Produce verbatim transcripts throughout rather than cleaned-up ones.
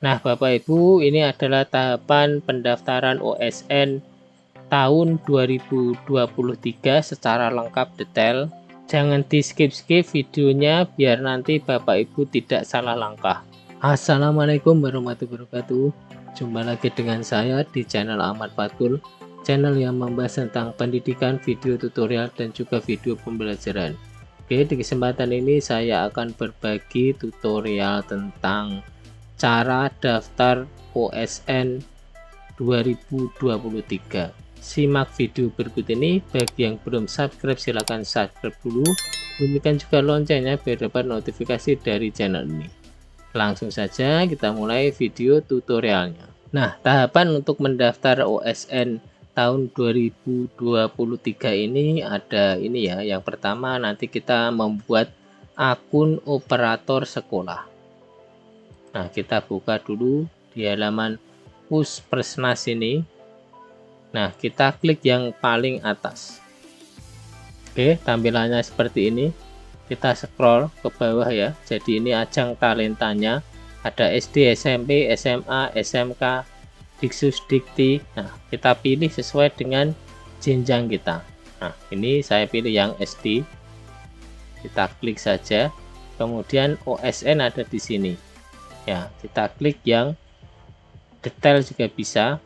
Nah, Bapak Ibu, ini adalah tahapan pendaftaran O S N tahun dua ribu dua puluh tiga secara lengkap detail. Jangan di skip-skip videonya biar nanti Bapak Ibu tidak salah langkah. Assalamualaikum warahmatullahi wabarakatuh. Jumpa lagi dengan saya di channel Ahmad Fatkul, channel yang membahas tentang pendidikan, video tutorial, dan juga video pembelajaran. Oke, di kesempatan ini saya akan berbagi tutorial tentang cara daftar O S N dua ribu dua puluh tiga. Simak video berikut ini. Bagi yang belum subscribe, silahkan subscribe dulu, bunyikan juga loncengnya biar dapat notifikasi dari channel ini. Langsung saja kita mulai video tutorialnya. Nah, tahapan untuk mendaftar O S N tahun dua ribu dua puluh tiga ini ada ini ya. Yang pertama, nanti kita membuat akun operator sekolah. Nah, kita buka dulu di halaman Puspersnas ini. Nah, kita klik yang paling atas. Oke, tampilannya seperti ini. Kita scroll ke bawah ya. Jadi ini ajang talentanya. Ada S D, S M P, S M A, S M K, Diksus, Dikti. Nah, kita pilih sesuai dengan jenjang kita. Nah, ini saya pilih yang S D. Kita klik saja. Kemudian O S N ada di sini. Ya, kita klik yang detail juga bisa.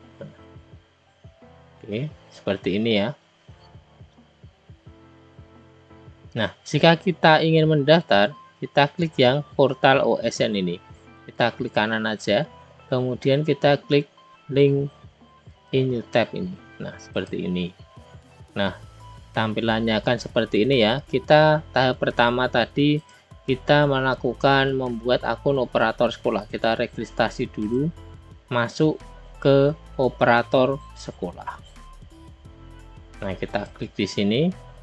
Oke, seperti ini ya. Nah, jika kita ingin mendaftar, kita klik yang portal O S N ini. Kita klik kanan aja, kemudian kita klik link in new tab ini. Nah, seperti ini. Nah, tampilannya akan seperti ini ya. Kita tahap pertama tadi kita melakukan membuat akun operator sekolah. Kita registrasi dulu, masuk ke operator sekolah. Nah, kita klik di sini.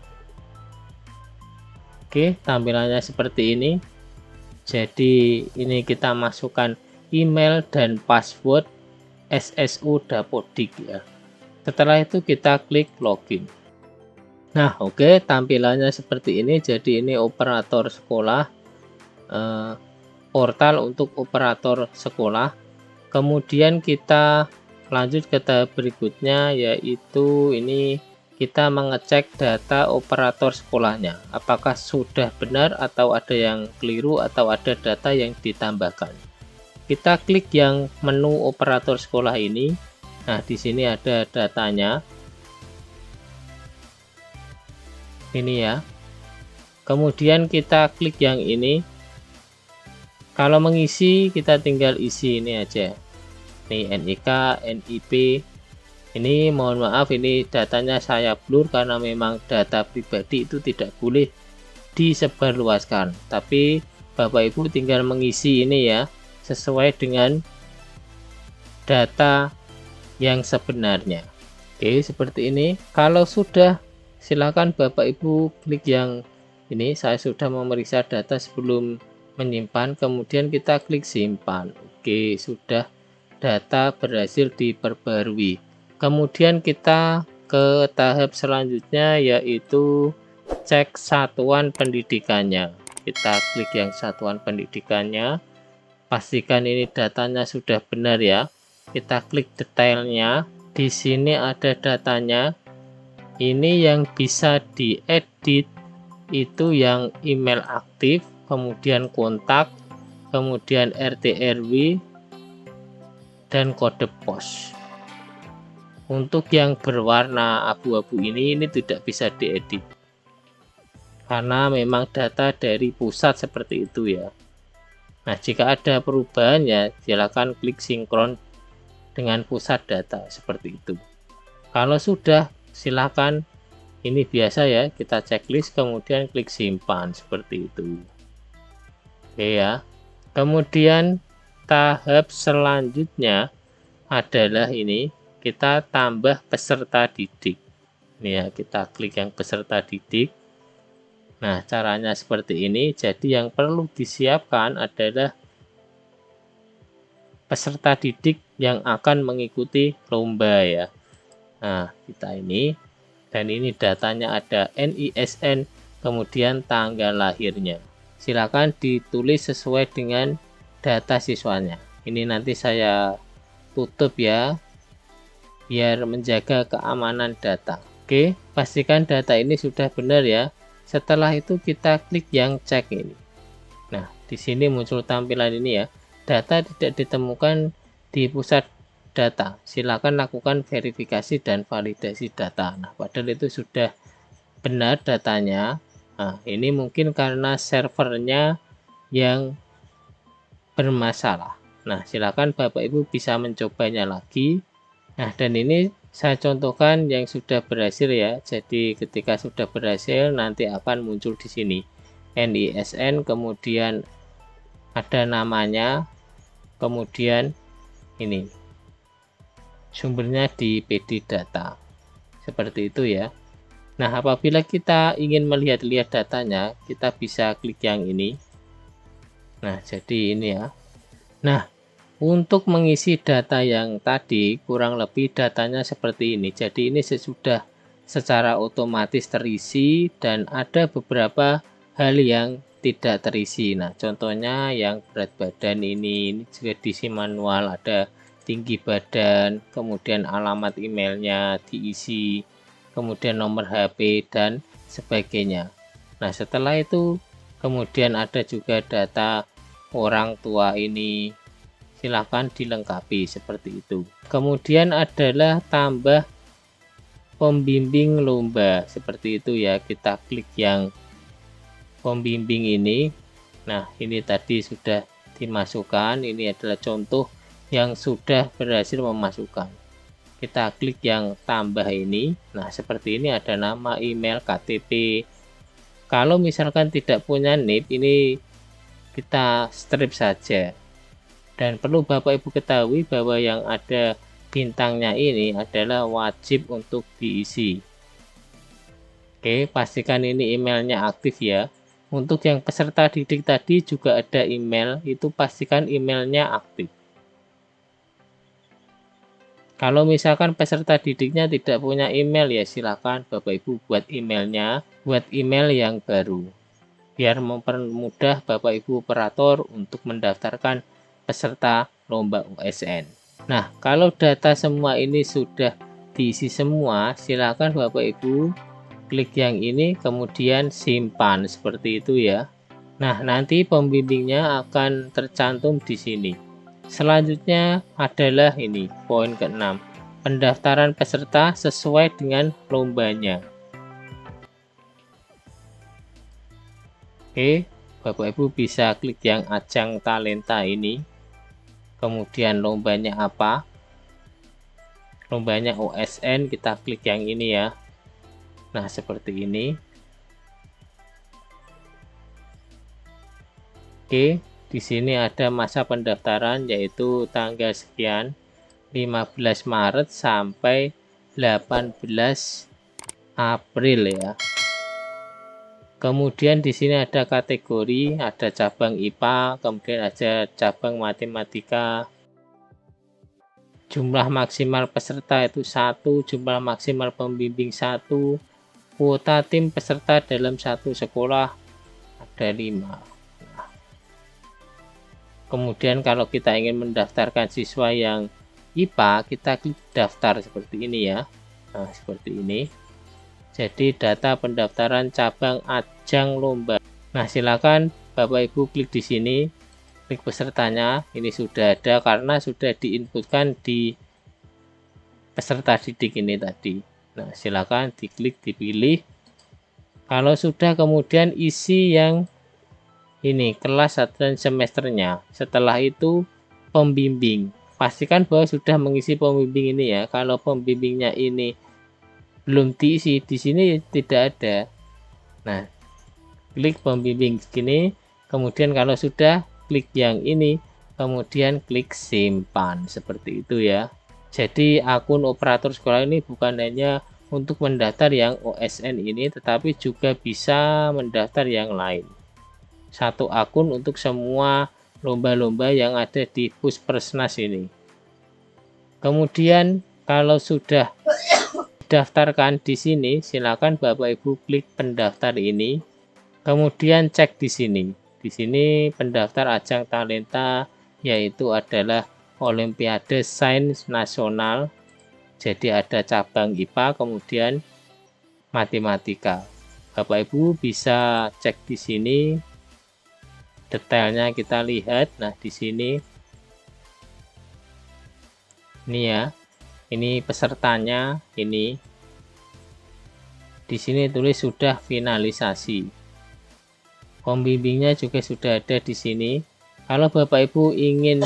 Oke, tampilannya seperti ini. Jadi ini kita masukkan email dan password S S U Dapodik ya. Setelah itu kita klik login. Nah, oke, tampilannya seperti ini. Jadi ini operator sekolah, eh, portal untuk operator sekolah. Kemudian kita lanjut ke tahap berikutnya, yaitu ini kita mengecek data operator sekolahnya, apakah sudah benar atau ada yang keliru atau ada data yang ditambahkan. Kita klik yang menu operator sekolah ini. Nah, di sini ada datanya. Ini ya. Kemudian kita klik yang ini. Kalau mengisi kita tinggal isi ini aja. Ini N I K, N I P. Ini mohon maaf, ini datanya saya blur karena memang data pribadi itu tidak boleh disebarluaskan. Tapi Bapak Ibu tinggal mengisi ini ya, sesuai dengan data yang sebenarnya. Oke, seperti ini. Kalau sudah, silakan Bapak Ibu klik yang ini. Saya sudah memeriksa data sebelum menyimpan, kemudian kita klik simpan. Oke, sudah, data berhasil diperbarui. Kemudian kita ke tahap selanjutnya, yaitu cek satuan pendidikannya. Kita klik yang satuan pendidikannya, pastikan ini datanya sudah benar ya. Kita klik detailnya. Di sini ada datanya. Ini yang bisa diedit itu yang email aktif, kemudian kontak, kemudian R T R W, dan kode pos. Untuk yang berwarna abu-abu ini, ini tidak bisa diedit karena memang data dari pusat seperti itu ya. Nah, jika ada perubahan ya silakan klik sinkron dengan pusat data seperti itu. Kalau sudah, silakan, ini biasa ya, kita checklist kemudian klik simpan seperti itu. Oke ya. Kemudian tahap selanjutnya adalah ini, kita tambah peserta didik. Ini ya, kita klik yang peserta didik. Nah, caranya seperti ini. Jadi yang perlu disiapkan adalah peserta didik yang akan mengikuti lomba ya. Nah, kita ini, dan ini datanya ada N I S N, kemudian tanggal lahirnya. Silakan ditulis sesuai dengan data siswanya. ini nanti saya tutup ya, biar menjaga keamanan data. Oke, pastikan data ini sudah benar ya. Setelah itu kita klik yang cek ini. Nah, di sini muncul tampilan ini ya. Data tidak ditemukan di pusat data. Silakan lakukan verifikasi dan validasi data. Nah, padahal itu sudah benar datanya. Nah, ini mungkin karena servernya yang bermasalah. Nah, silakan Bapak Ibu bisa mencobanya lagi. Nah, dan ini saya contohkan yang sudah berhasil ya. Jadi ketika sudah berhasil nanti akan muncul di sini N I S N, kemudian ada namanya, kemudian ini sumbernya di P D data. Seperti itu ya. Nah, apabila kita ingin melihat-lihat datanya, kita bisa klik yang ini. Nah, jadi ini ya. Nah, untuk mengisi data yang tadi, kurang lebih datanya seperti ini. Jadi ini sudah secara otomatis terisi dan ada beberapa hal yang tidak terisi. Nah, contohnya yang berat badan ini, ini juga diisi manual, ada tinggi badan, kemudian alamat emailnya diisi, kemudian nomor H P dan sebagainya. Nah, setelah itu kemudian ada juga data orang tua ini, silahkan dilengkapi seperti itu. Kemudian adalah tambah pembimbing lomba seperti itu ya. Kita klik yang pembimbing ini. Nah, ini tadi sudah dimasukkan. Ini adalah contoh yang sudah berhasil memasukkan. Kita klik yang tambah ini. Nah, seperti ini ada nama, email, K T P. Kalau misalkan tidak punya N I P, ini kita strip saja. Dan perlu Bapak Ibu ketahui bahwa yang ada bintangnya ini adalah wajib untuk diisi. Oke, pastikan ini emailnya aktif ya. Untuk yang peserta didik tadi juga ada email, itu pastikan emailnya aktif. Kalau misalkan peserta didiknya tidak punya email ya silakan Bapak Ibu buat emailnya, buat email yang baru. Biar mempermudah Bapak Ibu operator untuk mendaftarkan peserta lomba U S N. Nah, kalau data semua ini sudah diisi semua, silakan Bapak Ibu klik yang ini, kemudian simpan seperti itu ya. Nah, nanti pembimbingnya akan tercantum di sini. Selanjutnya adalah ini, poin keenam, pendaftaran peserta sesuai dengan lombanya. Oke, Bapak Ibu bisa klik yang ajang talenta ini. Kemudian lombanya apa? Lombanya U S N, kita klik yang ini ya. Nah, seperti ini. Oke, di sini ada masa pendaftaran yaitu tanggal sekian, lima belas Maret sampai delapan belas April ya. Kemudian di sini ada kategori, ada cabang I P A, kemudian ada cabang matematika. Jumlah maksimal peserta itu satu, jumlah maksimal pembimbing satu, kuota tim peserta dalam satu sekolah ada lima. Nah, kemudian kalau kita ingin mendaftarkan siswa yang I P A, kita klik daftar seperti ini ya. Nah, seperti ini. Jadi data pendaftaran cabang ajang lomba. Nah, silakan Bapak Ibu klik di sini, klik pesertanya. Ini sudah ada karena sudah diinputkan di peserta didik ini tadi. Nah, silakan diklik, dipilih. Kalau sudah, kemudian isi yang ini kelas dan semesternya. Setelah itu pembimbing. Pastikan bahwa sudah mengisi pembimbing ini ya. Kalau pembimbingnya ini belum diisi, di sini tidak ada. Nah, klik pembimbing segini, kemudian kalau sudah klik yang ini, kemudian klik simpan seperti itu ya. Jadi akun operator sekolah ini bukan hanya untuk mendaftar yang O S N ini, tetapi juga bisa mendaftar yang lain. Satu akun untuk semua lomba-lomba yang ada di Puspersnas ini. Kemudian kalau sudah daftarkan di sini, silakan Bapak Ibu klik pendaftar ini, kemudian cek di sini. Di sini pendaftar ajang talenta yaitu adalah Olimpiade Sains Nasional. Jadi ada cabang I P A, kemudian matematika. Bapak Ibu bisa cek di sini detailnya, kita lihat. Nah, di sini ini ya. Ini pesertanya, ini. Di sini tulis sudah finalisasi. Pembimbingnya juga sudah ada di sini. Kalau Bapak Ibu ingin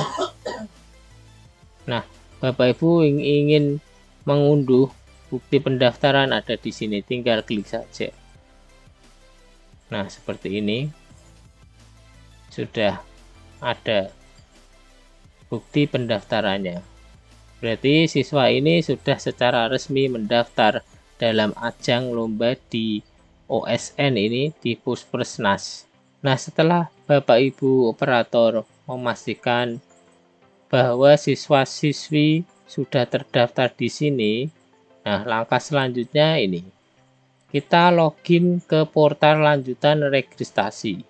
Nah, Bapak Ibu ingin mengunduh bukti pendaftaran, ada di sini, tinggal klik saja. Nah, seperti ini. Sudah ada bukti pendaftarannya. Berarti siswa ini sudah secara resmi mendaftar dalam ajang lomba di O S N ini, di Puspersnas. Nah, setelah Bapak Ibu operator memastikan bahwa siswa-siswi sudah terdaftar di sini, nah langkah selanjutnya ini, kita login ke portal lanjutan registrasi.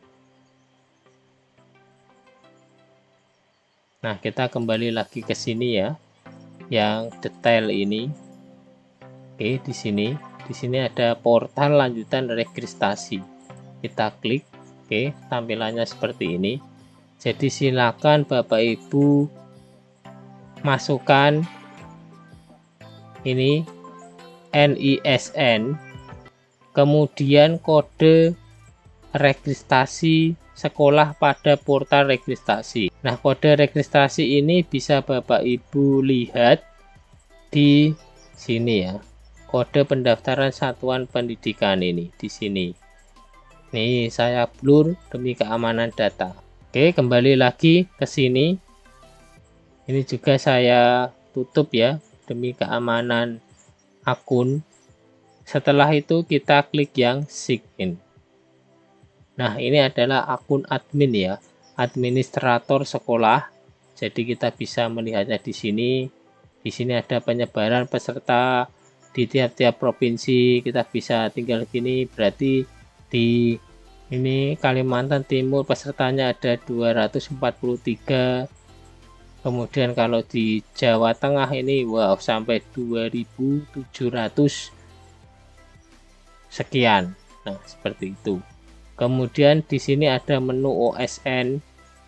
Nah, kita kembali lagi ke sini ya, yang detail ini. Oke, di sini, di sini ada portal lanjutan registrasi. Kita klik, oke, tampilannya seperti ini. Jadi silakan Bapak Ibu masukkan ini N I S N, kemudian kode registrasi sekolah pada portal registrasi. Nah, kode registrasi ini bisa Bapak Ibu lihat di sini ya. Kode pendaftaran satuan pendidikan ini di sini. Nih, saya blur demi keamanan data. Oke, kembali lagi ke sini. Ini juga saya tutup ya demi keamanan akun. Setelah itu kita klik yang sign in. Nah, ini adalah akun admin ya, administrator sekolah. Jadi kita bisa melihatnya di sini. Di sini ada penyebaran peserta di tiap-tiap provinsi. Kita bisa tinggal gini, berarti di ini Kalimantan Timur pesertanya ada dua ratus empat puluh tiga. Kemudian kalau di Jawa Tengah ini wow sampai dua ribu tujuh ratus sekian. Nah, seperti itu. Kemudian di sini ada menu O S N.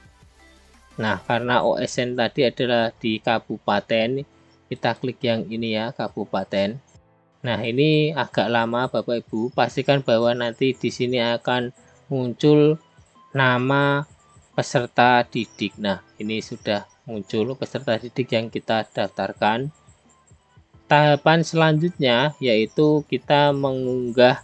Nah, karena O S N tadi adalah di kabupaten, kita klik yang ini ya, kabupaten. Nah, ini agak lama Bapak Ibu, pastikan bahwa nanti di sini akan muncul nama peserta didik. Nah, ini sudah muncul peserta didik yang kita daftarkan. Tahapan selanjutnya yaitu kita mengunggah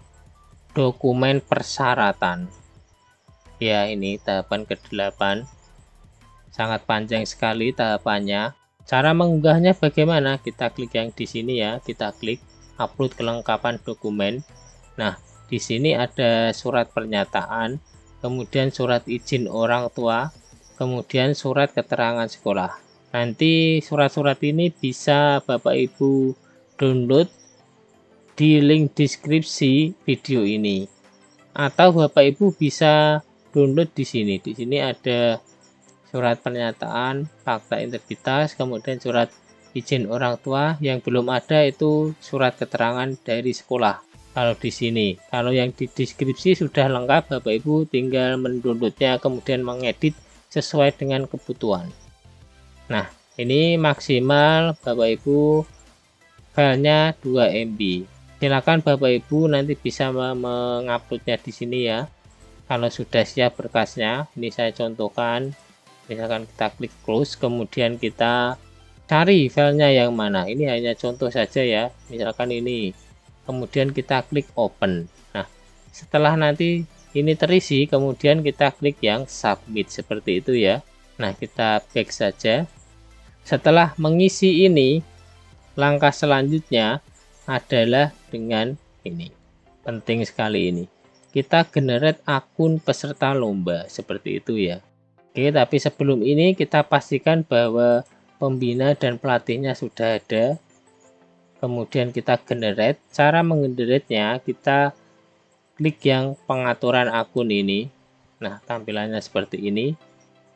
dokumen persyaratan. Ya, ini tahapan kedelapan. Sangat panjang sekali tahapannya. Cara mengunggahnya bagaimana? Kita klik yang di sini ya, kita klik upload kelengkapan dokumen. Nah, di sini ada surat pernyataan, kemudian surat izin orang tua, kemudian surat keterangan sekolah. Nanti surat-surat ini bisa Bapak Ibu download di link deskripsi video ini, atau Bapak Ibu bisa download di sini. Di sini ada surat pernyataan, fakta integritas, kemudian surat izin orang tua. Yang belum ada itu surat keterangan dari sekolah. Kalau di sini, kalau yang di deskripsi sudah lengkap, Bapak Ibu tinggal mendownloadnya kemudian mengedit sesuai dengan kebutuhan. Nah, ini maksimal Bapak Ibu filenya dua M B. Silakan Bapak Ibu nanti bisa menguploadnya di sini ya. Kalau sudah siap berkasnya, ini saya contohkan. Misalkan kita klik close, kemudian kita cari filenya yang mana. Ini hanya contoh saja ya. Misalkan ini. Kemudian kita klik open. Nah, setelah nanti ini terisi, kemudian kita klik yang submit seperti itu ya. Nah, kita back saja. Setelah mengisi ini, langkah selanjutnya adalah dengan ini. Penting sekali ini. Kita generate akun peserta lomba seperti itu ya. Oke, tapi sebelum ini kita pastikan bahwa pembina dan pelatihnya sudah ada. Kemudian kita generate. Cara mengenerate-nya kita klik yang pengaturan akun ini. Nah, tampilannya seperti ini.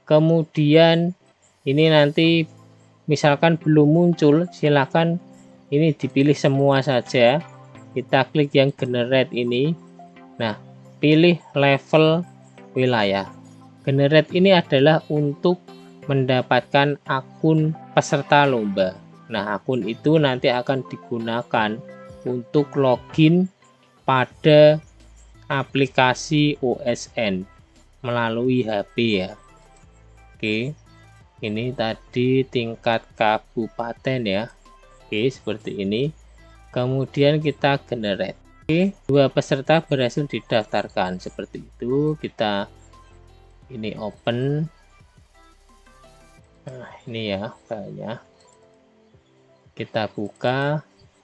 Kemudian ini nanti misalkan belum muncul, silakan ini dipilih semua saja. Kita klik yang generate ini. Nah, pilih level wilayah. Generate ini adalah untuk mendapatkan akun peserta lomba. Nah, akun itu nanti akan digunakan untuk login pada aplikasi O S N melalui H P ya. Oke, ini tadi tingkat kabupaten ya. Oke, seperti ini. Kemudian kita generate. Oke, dua peserta berhasil didaftarkan seperti itu. Kita ini open. Nah, ini ya filenya. Kita buka.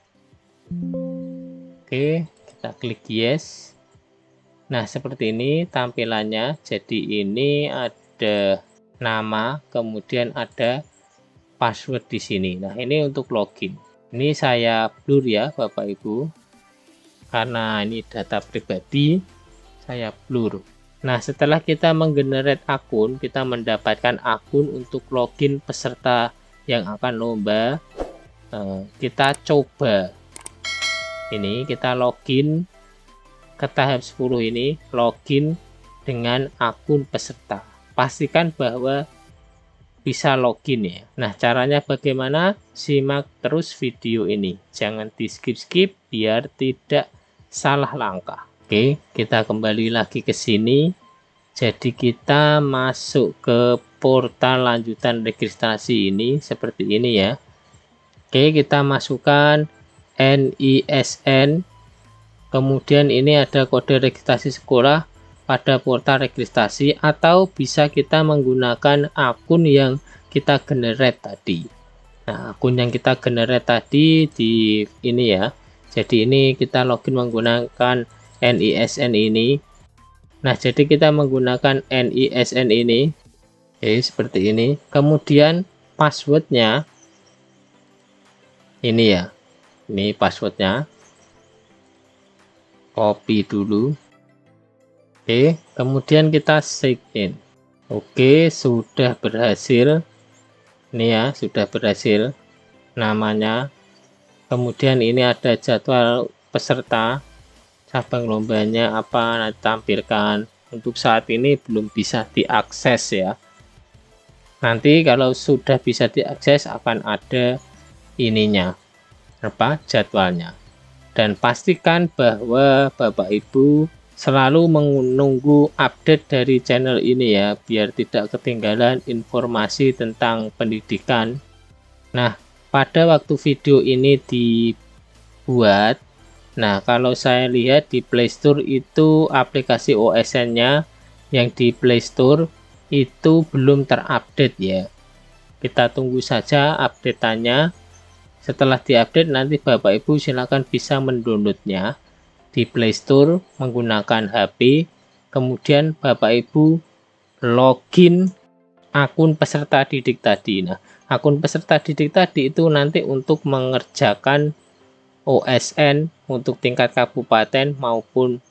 Oke, kita klik yes. Nah, seperti ini tampilannya. Jadi ini ada nama, kemudian ada password di sini. Nah, ini untuk login. Ini saya blur ya, Bapak Ibu. Karena ini data pribadi, saya blur. Nah, setelah kita menggenerate akun, kita mendapatkan akun untuk login peserta yang akan lomba. Kita coba. Ini kita login ke tahap sepuluh ini, login dengan akun peserta. Pastikan bahwa bisa login ya. Nah, caranya bagaimana? Simak terus video ini. Jangan di skip-skip biar tidak salah langkah. Oke, kita kembali lagi ke sini. Jadi kita masuk ke portal lanjutan registrasi ini seperti ini ya. Oke, kita masukkan N I S N, kemudian ini ada kode registrasi sekolah pada portal registrasi, atau bisa kita menggunakan akun yang kita generate tadi. Nah, akun yang kita generate tadi di ini ya. Jadi ini kita login menggunakan N I S N ini. Nah, jadi kita menggunakan N I S N ini. Oke, seperti ini. Kemudian passwordnya ini ya. Ini passwordnya, copy dulu. Oke, kemudian kita sign in. Oke, sudah berhasil. Ini ya, sudah berhasil namanya. Kemudian ini ada jadwal peserta, cabang lombanya apa nanti tampilkan. Untuk saat ini belum bisa diakses ya. Nanti kalau sudah bisa diakses akan ada ininya, apa jadwalnya. Dan pastikan bahwa Bapak Ibu selalu menunggu update dari channel ini ya, biar tidak ketinggalan informasi tentang pendidikan. Nah, pada waktu video ini dibuat, nah kalau saya lihat di Play Store itu aplikasi O S N-nya yang di Play Store itu belum terupdate ya. Kita tunggu saja update-nya. Setelah diupdate nanti Bapak Ibu silakan bisa mendownloadnya di Play Store menggunakan H P. Kemudian Bapak Ibu login akun peserta didik tadi. Nah, akun peserta didik tadi itu nanti untuk mengerjakan O S N untuk tingkat kabupaten maupun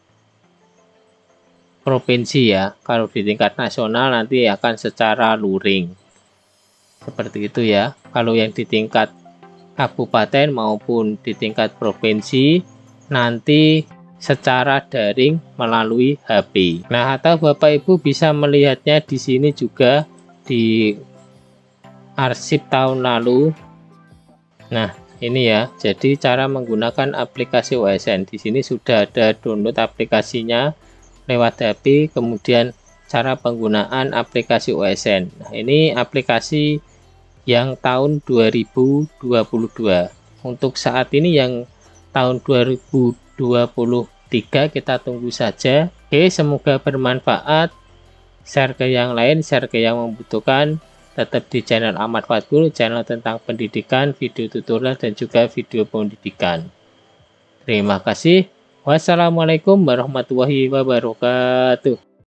provinsi ya. Kalau di tingkat nasional nanti akan secara luring. Seperti itu ya. Kalau yang di tingkat kabupaten maupun di tingkat provinsi nanti secara daring melalui H P. Nah, atau Bapak Ibu bisa melihatnya di sini juga di arsip tahun lalu. Nah, ini ya. Jadi cara menggunakan aplikasi O S N. Di sini sudah ada download aplikasinya lewat H P, kemudian cara penggunaan aplikasi O S N. Nah, ini aplikasi yang tahun dua ribu dua puluh dua. Untuk saat ini yang tahun dua ribu dua puluh tiga kita tunggu saja. Oke, semoga bermanfaat. Share ke yang lain, share ke yang membutuhkan. Tetap di channel Ahmad Fatkul, channel tentang pendidikan, video tutorial dan juga video pendidikan. Terima kasih. Wassalamualaikum warahmatullahi wabarakatuh.